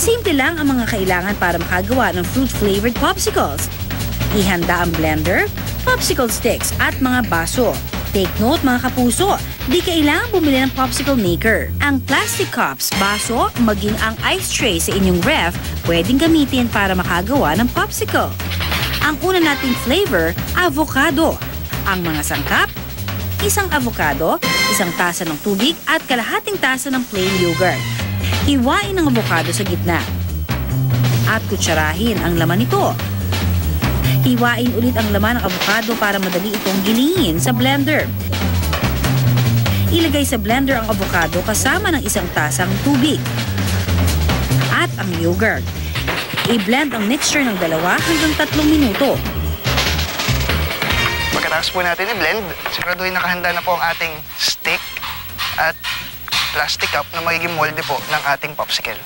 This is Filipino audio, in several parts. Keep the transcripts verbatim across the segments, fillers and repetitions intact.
Simple lang ang mga kailangan para makagawa ng fruit-flavored popsicles. Ihanda ang blender, popsicle sticks at mga baso. Take note mga kapuso, di kailangan bumili ng popsicle maker. Ang plastic cups, baso, maging ang ice tray sa inyong ref, pwedeng gamitin para makagawa ng popsicle. Ang una nating flavor, avocado. Ang mga sangkap, isang avocado, isang tasa ng tubig at kalahating tasa ng plain yogurt. Hiwain ang avocado sa gitna at kutsarahin ang laman nito. Hiwain ulit ang laman ng avocado para madali itong gilingin sa blender. Ilagay sa blender ang avocado kasama ng isang tasang tubig at ang yogurt. I-blend ang mixture ng dalawa hanggang tatlong minuto. Pagkatapos po natin i-blend, siguraduhin nakahanda na po ang ating stick at plastic cup na magiging molde po ng ating popsicle.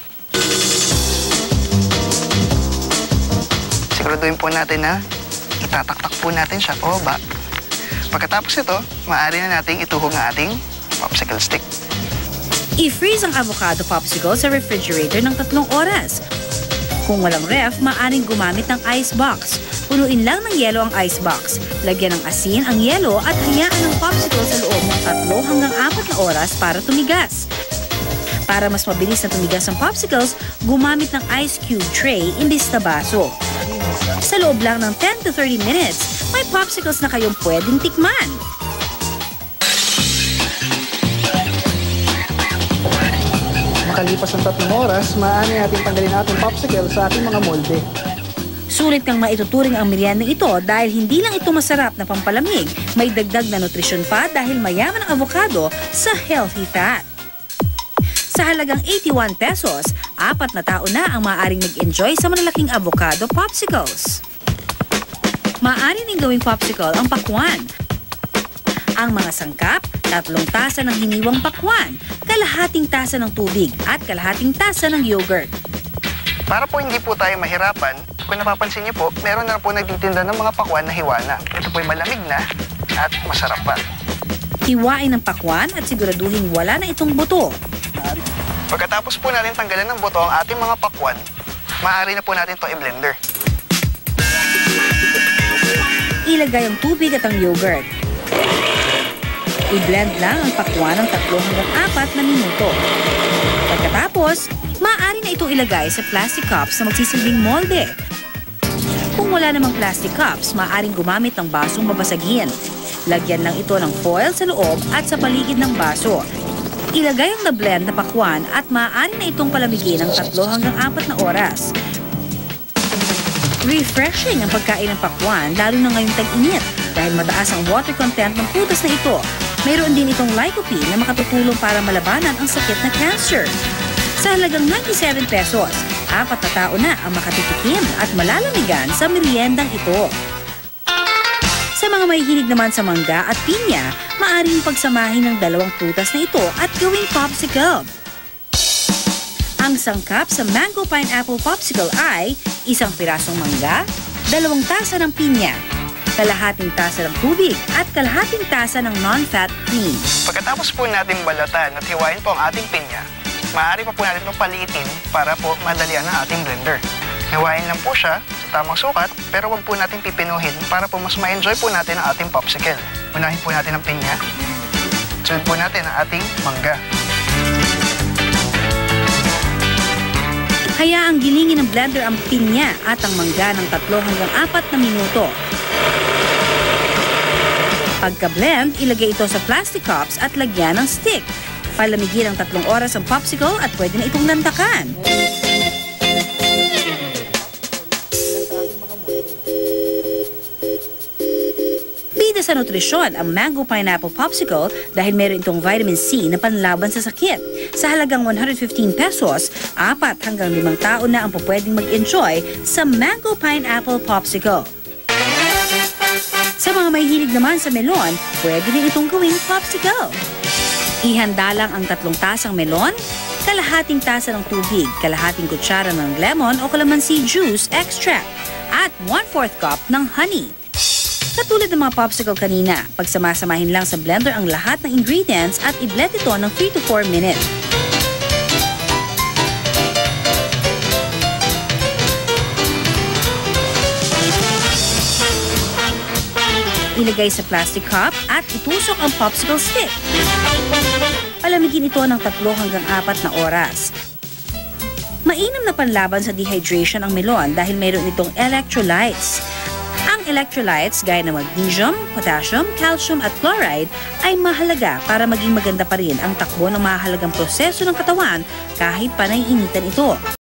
Siguraduhin po natin na itataktak po natin siya pababa. Pagkatapos ito, maaari na nating ituhog ang ating popsicle stick. I-freeze ang avocado popsicle sa refrigerator ng tatlong oras. Kung walang ref, maaaring gumamit ng ice box. Punuin lang ng yelo ang ice box. Lagyan ng asin ang yelo at hayaan ang popsicle sa loob ng tatlo hanggang apat na oras para tumigas. Para mas mabilis na tumigas ang popsicles, gumamit ng ice cube tray imbis na baso. Sa loob lang ng ten to thirty minutes, may popsicles na kayong pwedeng tikman. Makalipas ng tatlong oras, maaari natin tanggalin ating popsicle sa ating mga molde. Sulit kang maituturing ang meriendang ito dahil hindi lang ito masarap na pampalamig, may dagdag na nutrisyon pa dahil mayaman ang avocado sa healthy fat. Sa halagang eighty-one pesos, apat na tao na ang maaaring mag-enjoy sa malalaking avocado popsicles. Maaari ning gawing popsicle ang pakwan. Ang mga sangkap, tatlong tasa ng hiniwang pakwan, kalahating tasa ng tubig at kalahating tasa ng yogurt. Para po hindi po tayo mahirapan, kung napapansin niyo po, meron na po nagtitinda ng mga pakwan na hiwana. Ito po'y malamig na at masarap pa. Hiwain ang pakwan at siguraduhin wala na itong buto. Pagkatapos po natin tanggalan ng buto ang ating mga pakwan, maaari na po natin ito i-blender. Ilagay ang tubig at ang yogurt. I-blend lang ang pakwan ng tatlo hanggang apat na minuto. Pagkatapos, maaari na itong ilagay sa plastic cups na magsisilbing molde. Kung wala namang plastic cups, maaaring gumamit ng basong babasagin. Lagyan lang ito ng foil sa loob at sa paligid ng baso. Ilagay ang na-blend na pakwan at maaari na itong palamigin ng tatlo hanggang apat na oras. Refreshing ang pagkain ng pakwan lalo na ngayong tag-init dahil mataas ang water content ng prutas na ito. Mayroon din itong lycopene na makatutulong para malabanan ang sakit na cancer. Sa halagang ninety-seven pesos, apat na tao na ang makatitikim at malalamigan sa meriendang ito. Sa mga may hilig naman sa mangga at pinya, maaaring pagsamahin ng dalawang prutas na ito at gawing popsicle. Ang sangkap sa mango pineapple popsicle ay isang pirasong mangga, dalawang tasa ng pinya, kalahating tasa ng tubig at kalahating tasa ng non-fat cream. Pagkatapos po natin balatan at hiwain po ang ating pinya, maaari pa po natin itong paliitin para po madalian ang ating blender. Hiwain lang po siya sa tamang sukat, pero wag po natin pipinuhin para po mas ma-enjoy po natin ang ating popsicle. Unahin po natin ang pinya, sunod po natin ang ating mangga. Hayaang gilingin ng blender ang pinya at ang mangga ng tatlo hanggang apat na minuto. Pagka-blend, ilagay ito sa plastic cups at lagyan ng stick. Palamigin ng tatlong oras ang popsicle at pwede na itong lantakan. Bida sa nutrisyon ang mango pineapple popsicle dahil meron itong vitamin C na panlaban sa sakit. Sa halagang one hundred fifteen pesos, apat hanggang limang tao na ang pupwedeng mag-enjoy sa mango pineapple popsicle. Sa mga may hilig naman sa melon, pwede din itong gawing popsicle. Ihanda lang ang tatlong tasang melon, kalahating tasa ng tubig, kalahating kutsara ng lemon o calamansi juice extract, at one-fourth cup ng honey. Katulad ng mga popsicle kanina, pagsamasamahin lang sa blender ang lahat ng ingredients at i-blend ito ng three to four minutes. Ilagay sa plastic cup at itusok ang popsicle stick. Palamigin ito ng tatlo hanggang apat na oras. Mainam na panlaban sa dehydration ang melon dahil mayroon itong electrolytes. Ang electrolytes gaya ng magnesium, potassium, calcium at chloride ay mahalaga para maging maganda pa rin ang takbo ng mahalagang proseso ng katawan kahit panay-initan ito.